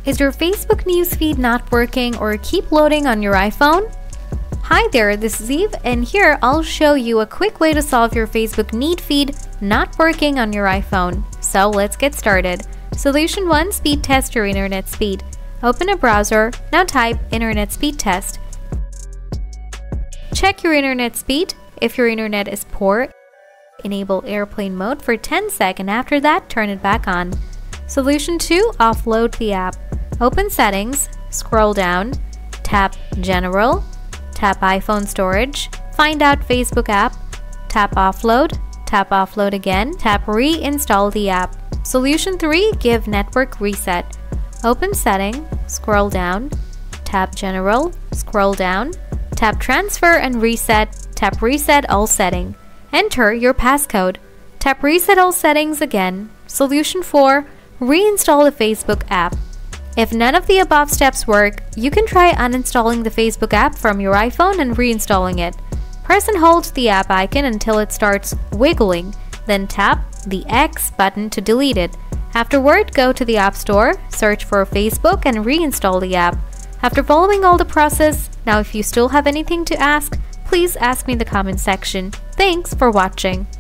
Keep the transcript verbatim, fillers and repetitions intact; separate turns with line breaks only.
Is your Facebook newsfeed not working or keep loading on your iPhone? Hi there, this is Eve, and here I'll show you a quick way to solve your Facebook newsfeed not working on your iPhone. So let's get started. Solution one, speed test your internet speed. Open a browser, now type internet speed test. Check your internet speed. If your internet is poor, enable airplane mode for ten seconds. After that, turn it back on. Solution two, offload the app. Open settings, scroll down, tap general, tap iPhone storage, find out Facebook app, tap offload, tap offload again, tap reinstall the app. Solution three, give network reset. Open setting, scroll down, tap general, scroll down, tap transfer and reset, tap reset all setting. Enter your passcode. Tap reset all settings again. Solution four, reinstall the Facebook app. If none of the above steps work, you can try uninstalling the Facebook app from your iPhone and reinstalling it. Press and hold the app icon until it starts wiggling, then tap the X button to delete it. Afterward, go to the App Store, search for Facebook and reinstall the app. After following all the process, now if you still have anything to ask, please ask me in the comment section. Thanks for watching.